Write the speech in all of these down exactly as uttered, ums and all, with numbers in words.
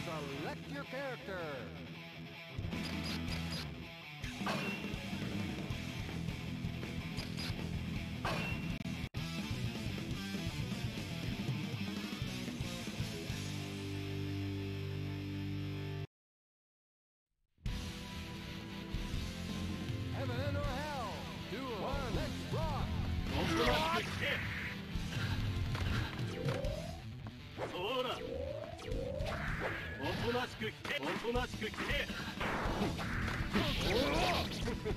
select your character. Heaven or hell? Duel. One, let's rock. そうだ。おとなしく聞け。おとなしく聞け。おとなしく聞け。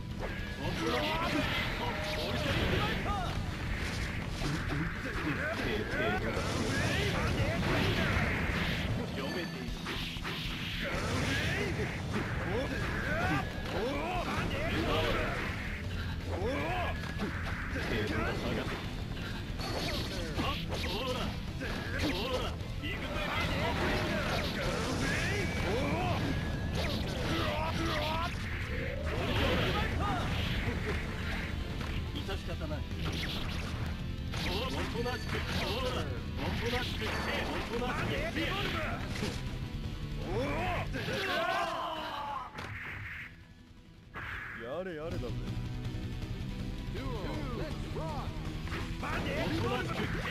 読めている。致し方ない。おとなしく、そうだ。おとなしく聞け。おとなしく聞け。 やれやれだぜ。 Duel. Let's rock. おとなしく聞け。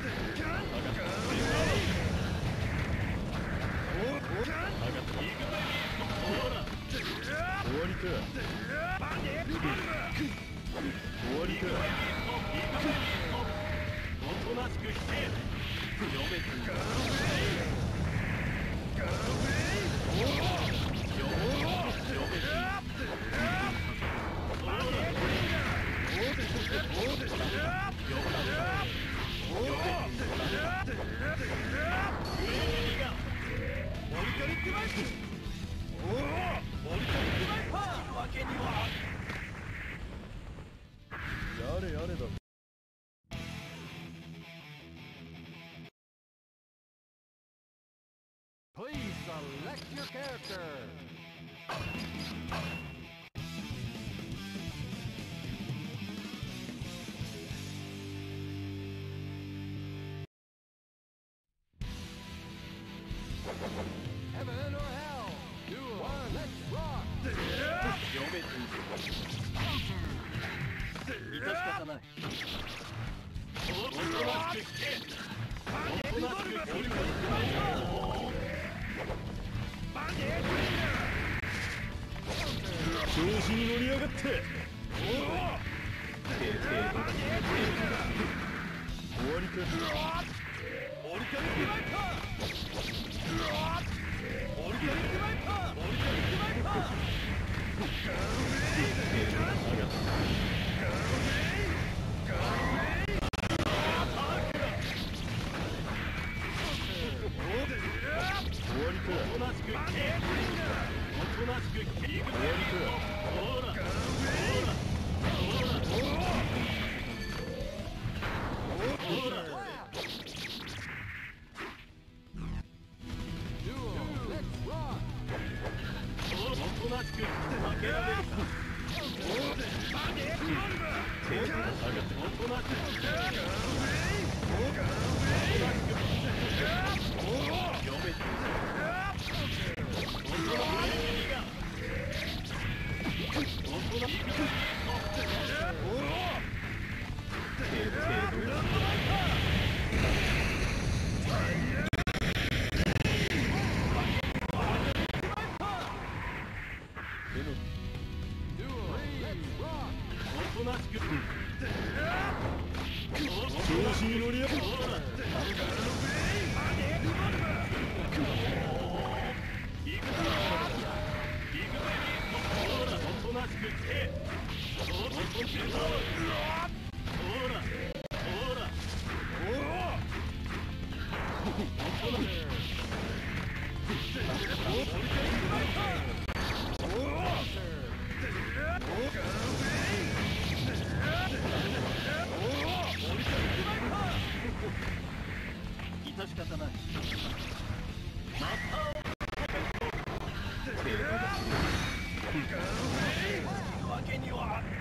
終わりか。終わりか。 おとなしく聞け。読めている。 やれやれだぜ。 Please select your character. Heaven or hell? Duel. One, let's rock. 読めている。致し方ない。おとなしく聞け。おとなしく聞け。 調子に乗りやがって。終わりか。 折り返してまいった。折り返してまいった。折り返してまいった。 終わりか。 おとなしく聞け。おとなしく聞け。終わりか。ほら。ほら。ほら。ほら。 おとなしく負けられるか。おとなしく。読めて。おとなしく。おとなしく。調子に乗りやがって。おとなしく聞け。おとなしく。ほら。ほら。おとなしく。致し方ない。またわけには。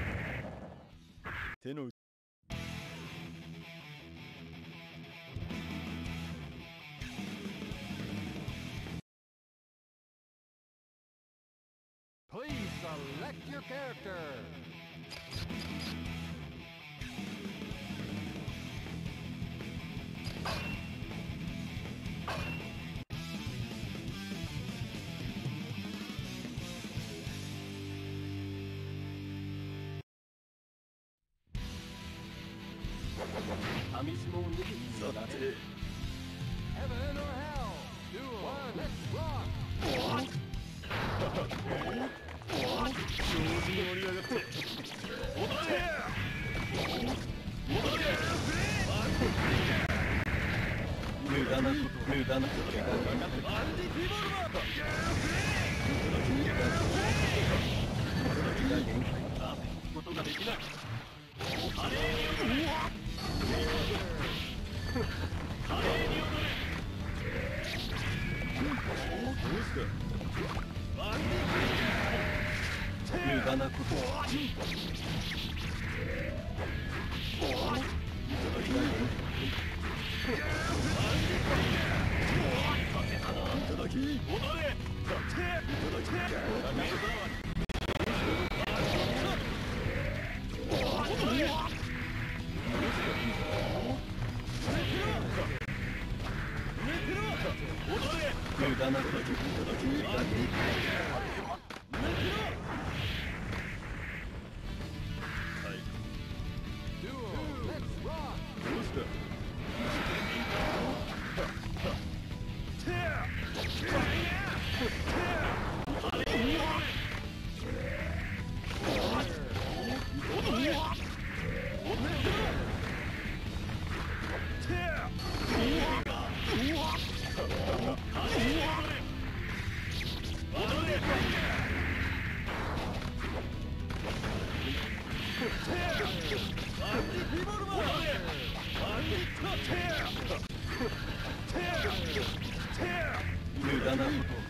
手の Please select your character. Heaven or hell. Duel. One. Let's rock. 調子に乗りやがって踊れ踊れ無駄なこと無駄なことがアンディ・リボルバーことができない華麗に踊れ華麗に踊れどうしたアンディ・無駄なこといただき踊れ無駄なこといただき Duel. Let's rock. どうした無駄なこと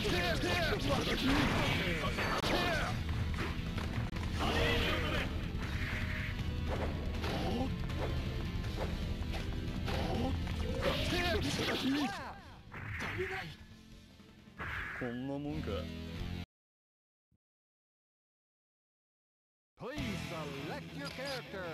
こんなもんか Please select your character.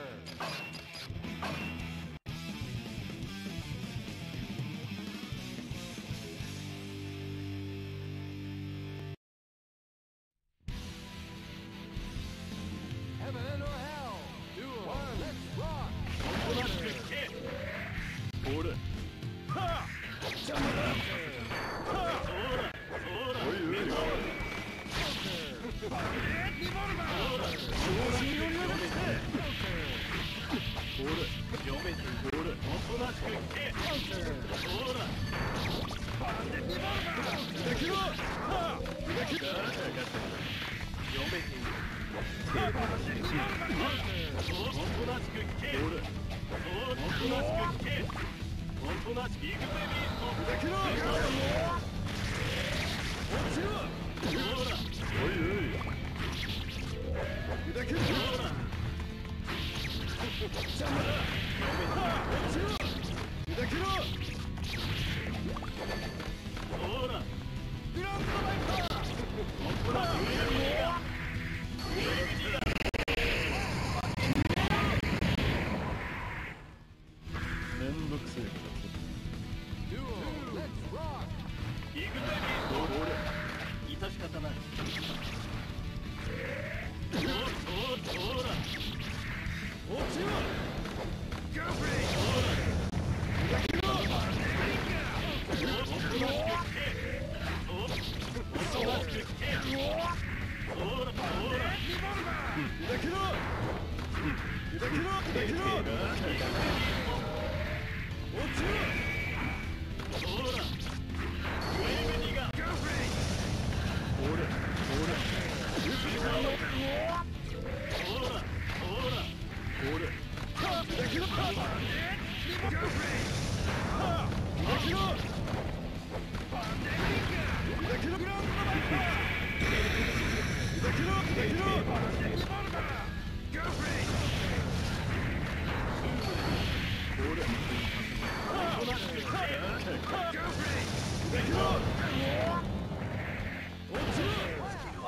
Heaven or hell. Duel. One. Let's rock. おとなしく聞けほらはあ邪魔だはあそうだそうだおいおい見ろリボルバー調子に乗りやがってほら読めてほらおとなしく聞けそうだリボルバーできろはあできろ読めているリボルバーおとなしく聞けほらおとなしく聞けおとなしくビッグベビーとできろ落ちろそうだおいおいできるそうだ邪魔だ落ちろできろそうだグランドバイパーほら上右が上右だめんどくせえから Duel. Let's rock. ビッグベビーとほら致し方ないそうそうそうだ落ちろガーフレイそうだできろおとなしく聞けおとなしく聞けそうだそうだリボルバーできろできろできろビッグベビーと落ちろそうだ上右がガーフレイほらほらそうだそうだほらできるかリボルバーできろできるグランドバイパーできろできろリボルバーガーフレイほらおとなしく聞けガーフレイできろ落ちろ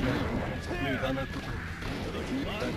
無駄なこと無駄な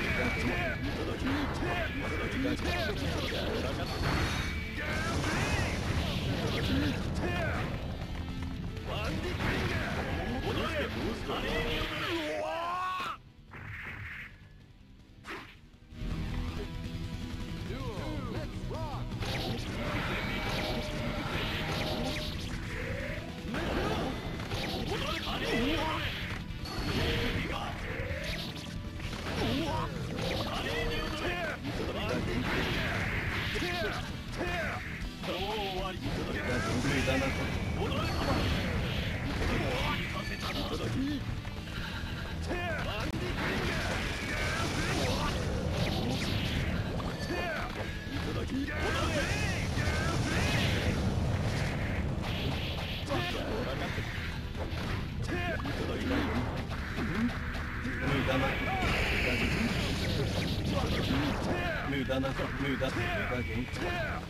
無駄な無駄無駄限界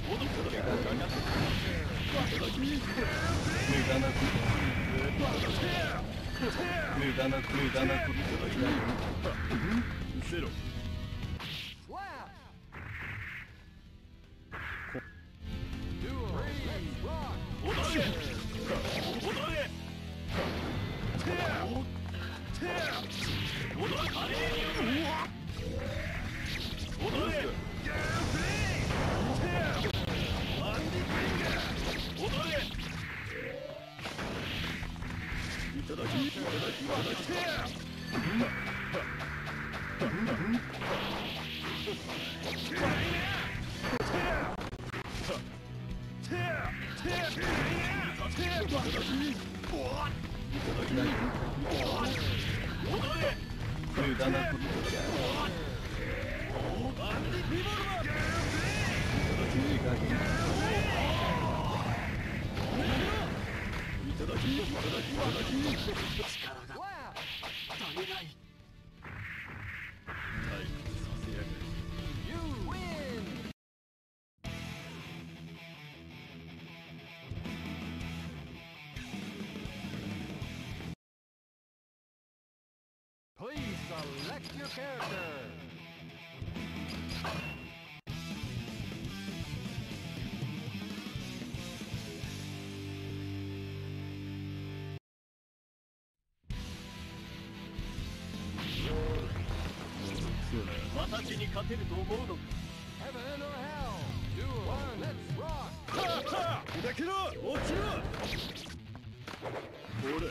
無駄な無駄な無駄なゼロ Duel. Let's rock. Please select your character. Heaven or hell. Duel. One, let's rock. 砕けろ落ちろほれ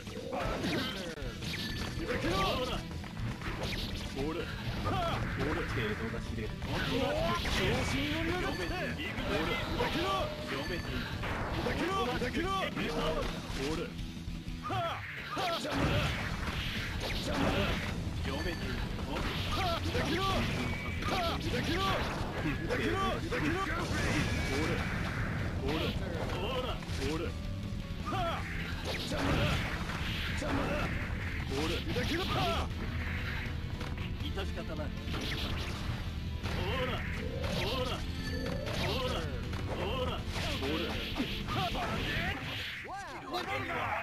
砕けろほれほれ程度が知れる調子に乗りやがってほれ砕けろ砕けろ砕けろほれはあ邪魔だ邪魔だ読めているはあ砕けろはあ砕けろ砕けろ砕けろほれほれほらほれはあ邪魔だ邪魔だほれ砕けろはあ致し方ないほらほらほらほらほれはあバンデーわけには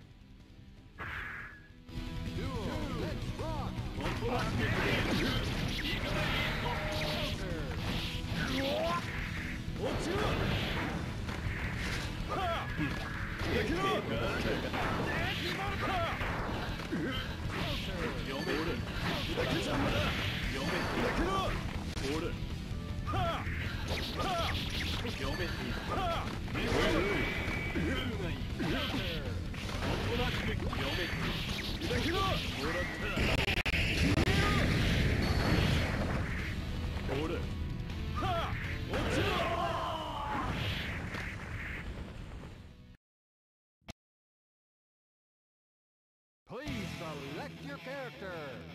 Duel. Let's rock. ここはってくれいかない落ちろはあできろはあ読めるだけ邪魔だ読めだけろほれはあはあ読めているはあおいおいルーがいいおとなしく読めているだけろもらったほれはあ落ちろ Please select your character.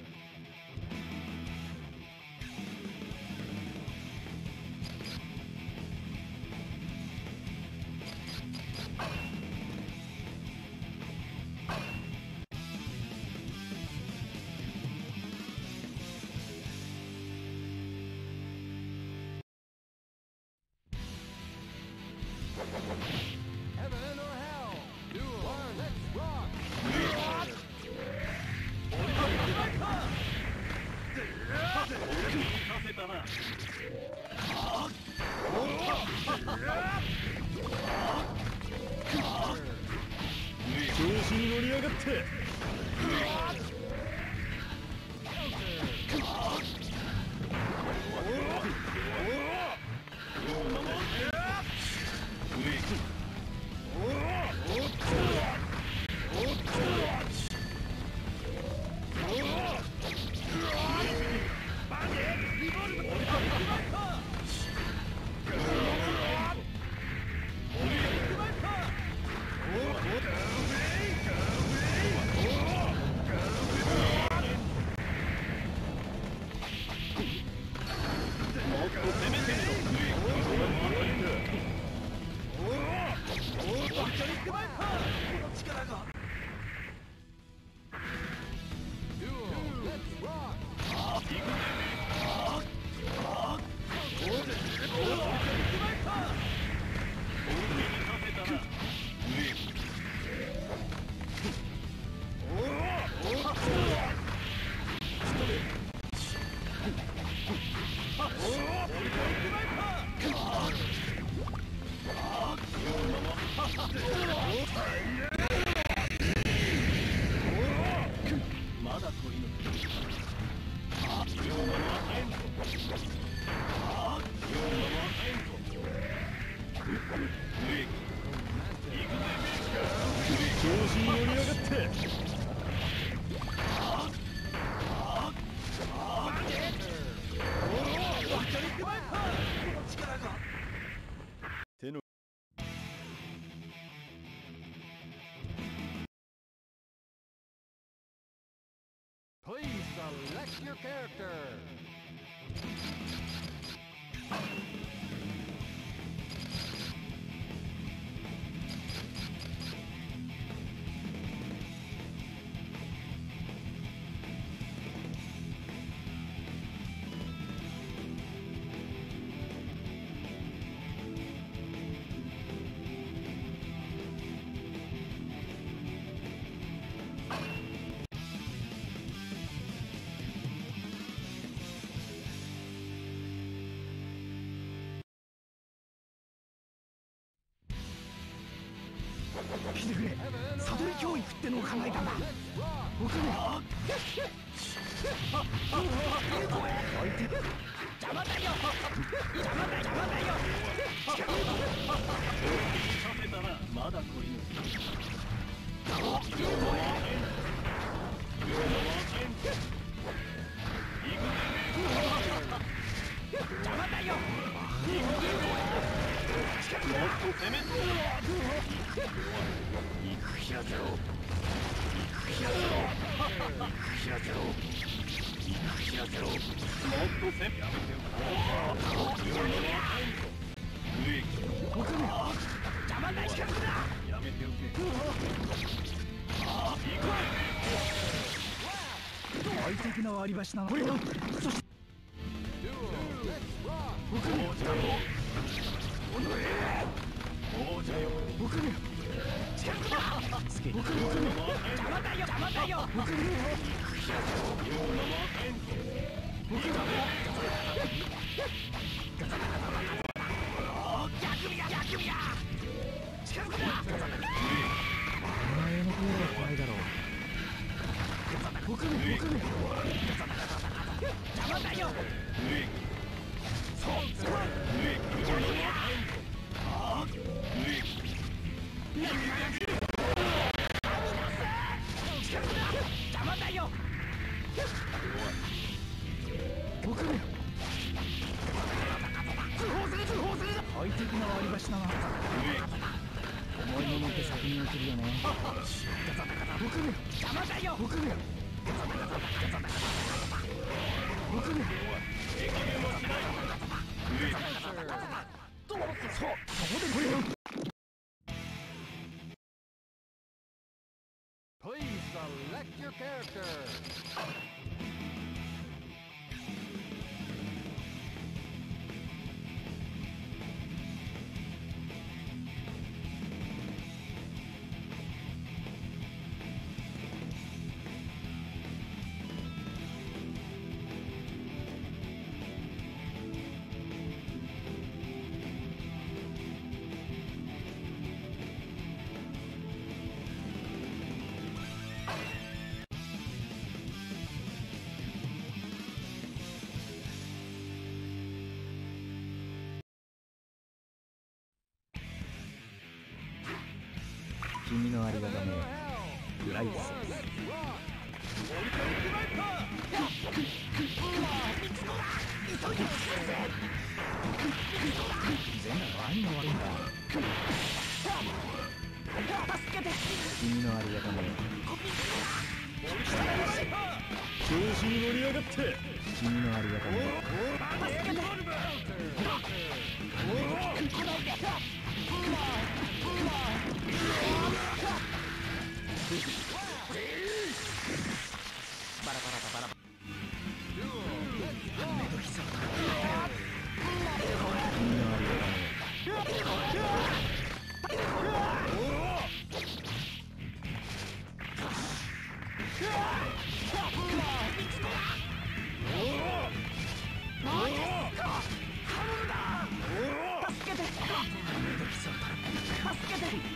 Heaven or hell. Duel. One, let's rock. せたな調子に乗りやがって調子に乗り上がって手の Please select your character. 聞いてくれ、悟り教育ってのを考えたんだ。僕ね、おいて邪魔だよ、邪魔だよ、邪魔だよ。 させたらまだ取り抜く。 邪魔だよ。 もっと攻めろ。 行くひゃぞろ、行くひゃぞろ、行くひゃぞろ、行くひゃぞろ。 もっと攻めやめてよ。 僕ね、邪魔な近くだ。 やめておけ。 快適な割り箸なの。そして Duel, let's rock. 僕ね、 王者よ。 僕ね、近くだ。僕ね、邪魔だよ、邪魔だよ。僕ね、行くひゃぞろ。僕ね、逆見や、逆見や。近くだ。お前の方が怖いだろう。僕ね、僕ね、邪魔だよ。そう、そう。邪魔だよ。僕ね、通報する、通報する。快適な割り箸だな。重いものって先に落ちるよね。僕ね、邪魔だよ。僕ね、僕ね、そう、そこでこれよ。 Please select your character. 「君のありがためグライス」全部何が悪いんだ。君のありがため調子に乗り上がって。 君のありがためバラバラバラバラ。君のありがため助けて、助けて。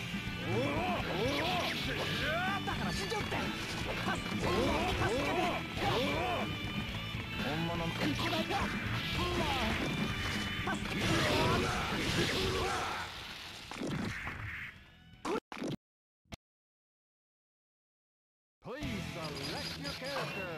だから死んじゃって。助けて、本物の来ないか。助けて。 character.